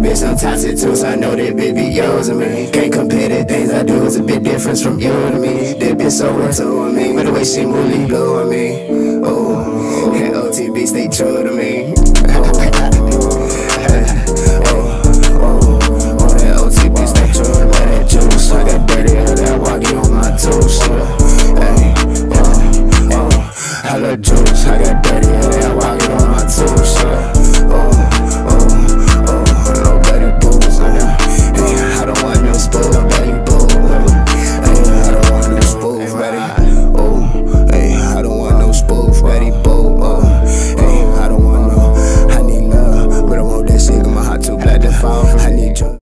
bitch, I'm toxic too, so I know that bitch be yours and me. Can't compare the things I do, it's a bit different from you to me. That bitch so into me, but the way she move, leave go on me. Oh, and O.T.B stay true to me.